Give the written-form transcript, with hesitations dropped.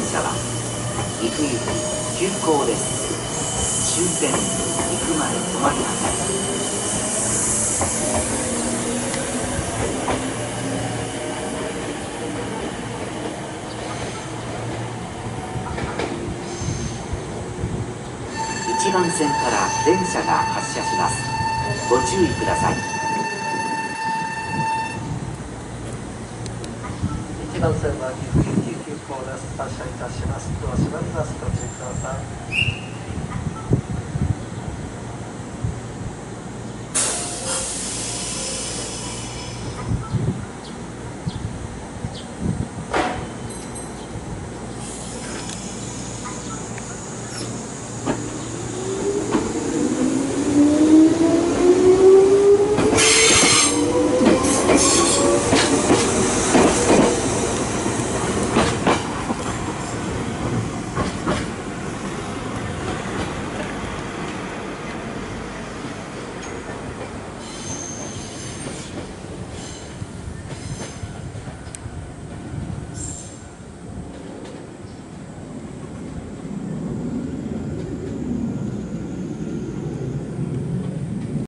車は行く行く急行です。終点行くまで止まりません。1番線から電車が発車します。ご注意ください。 1番線は岐阜行き急行です。発車いたします。ドア閉まります。ご注意ください。